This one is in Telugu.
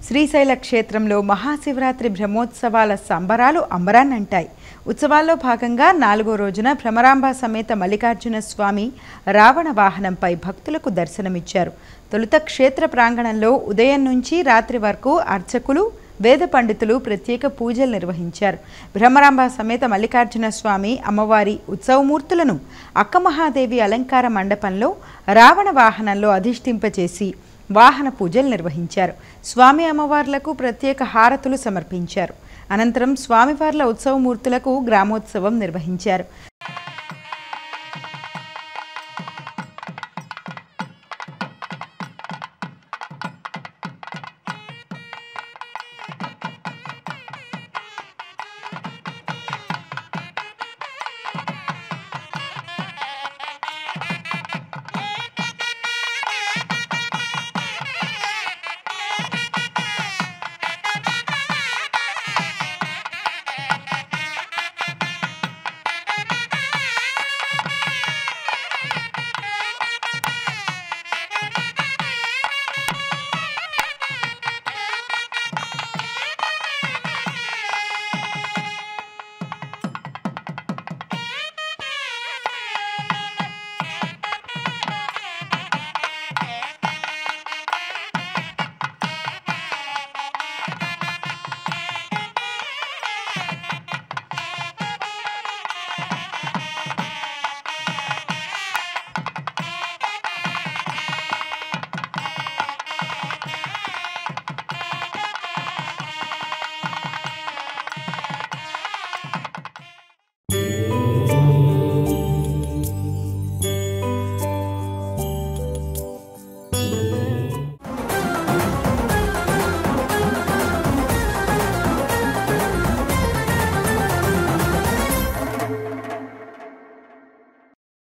శ్రీశైల క్షేత్రంలో మహాశివరాత్రి బ్రహ్మోత్సవాల సంబరాలు అంబరాన్నంటాయి. ఉత్సవాల్లో భాగంగా 4వ రోజున భ్రమరాంబ సమేత మల్లికార్జున స్వామి రావణ వాహనంపై భక్తులకు దర్శనమిచ్చారు. తొలుత క్షేత్ర ప్రాంగణంలో ఉదయం నుంచి రాత్రి వరకు అర్చకులు, వేద పండితులు ప్రత్యేక పూజలు నిర్వహించారు. భ్రమరాంబ సమేత మల్లికార్జున స్వామి అమ్మవారి ఉత్సవమూర్తులను అక్కమహాదేవి అలంకార మండపంలో రావణ వాహనంలో అధిష్ఠింపచేసి వాహన పూజలు నిర్వహించారు. స్వామి అమ్మవార్లకు ప్రత్యేక హారతులు సమర్పించారు. అనంతరం స్వామివార్ల ఉత్సవమూర్తులకు గ్రామోత్సవం నిర్వహించారు.